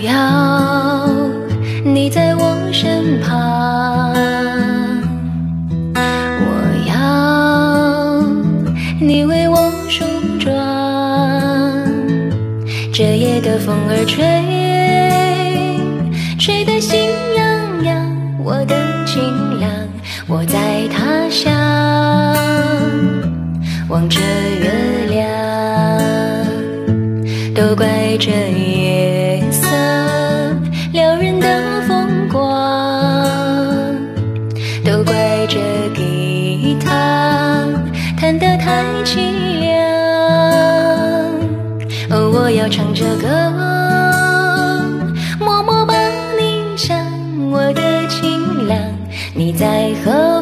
要你在我身旁，我要你为我梳妆。这夜的风儿吹，吹得心痒痒，我的情郎，我在他乡望着月亮，都怪这夜色撩人的风光，都怪这吉他弹得太凄凉。哦，我要唱着歌，默默把你想，我的情郎，你在何